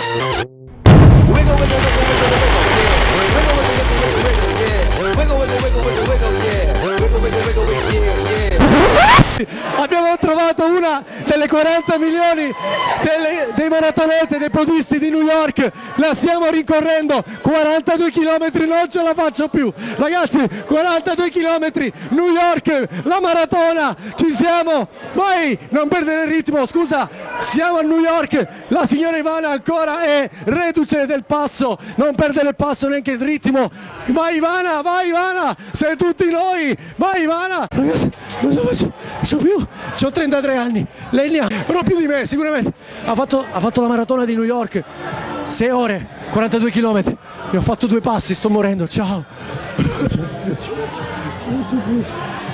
Abbiamo trovato una delle 40 milioni dei maratoneti, dei podisti di New York, la stiamo rincorrendo, 42 km, non ce la faccio più, ragazzi, 42 km, New York, la maratona, ci siamo, vai, non perdere il ritmo, scusa, siamo a New York, la signora Ivana ancora è reduce del passo, non perdere il passo neanche il ritmo, vai Ivana, sei tutti noi, vai Ivana, ragazzi, non ce la faccio più, ho 33 anni, lei ne ha, però più di me sicuramente, ha fatto la maratona di New York, 6 ore, 42 km, ne ho fatto 2 passi, sto morendo, ciao.